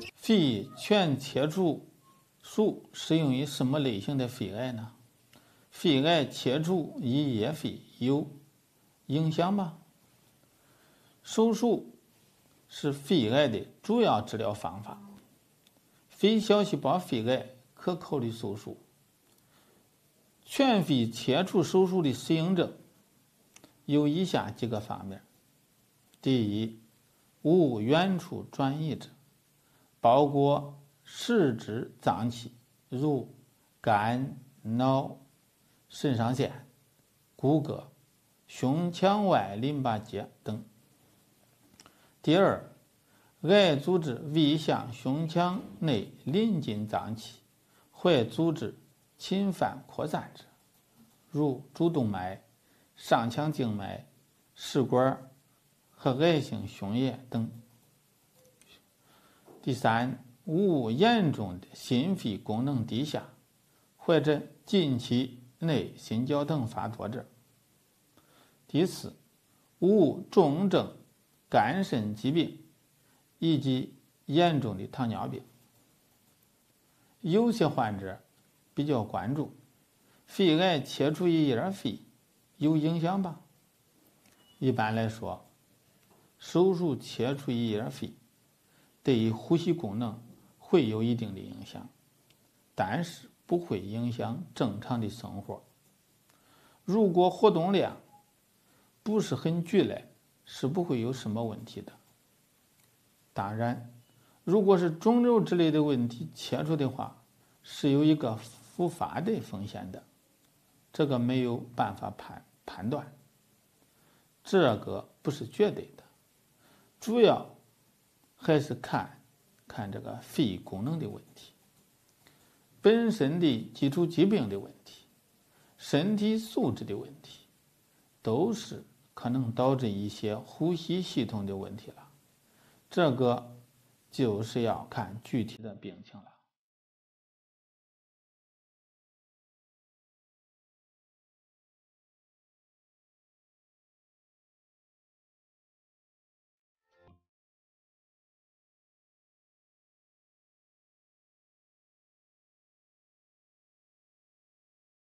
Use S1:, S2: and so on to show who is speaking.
S1: 肺全切除术适用于什么类型的肺癌呢？肺癌切除与叶肺有影响吗？手术是肺癌的主要治疗方法。非小细胞肺癌可考虑手术。全肺切除手术的适应症有以下几个方面：第一，无远处转移者，包括实质脏器，如肝、脑、肾上腺、骨骼、胸腔外淋巴结等。第二，癌组织未向胸腔内临近脏器或组织侵犯扩散者，如主动脉、上腔静脉、食管和癌性胸液等。第三，无严重的心肺功能低下或者近期内心绞疼发作者。第四，无重症肝肾疾病以及严重的糖尿病。有些患者比较关注肺癌切除一叶肺有影响吧？一般来说，手术切除一叶肺对于呼吸功能会有一定的影响，但是不会影响正常的生活。如果活动量不是很剧烈，是不会有什么问题的。当然，如果是肿瘤之类的问题切除的话，是有一个复发的风险的，这个没有办法判断，这个不是绝对的，主要还是看这个肺功能的问题，本身的基础疾病的问题，身体素质的问题，都是可能导致一些呼吸系统的问题了。这个就是要看具体的病情了。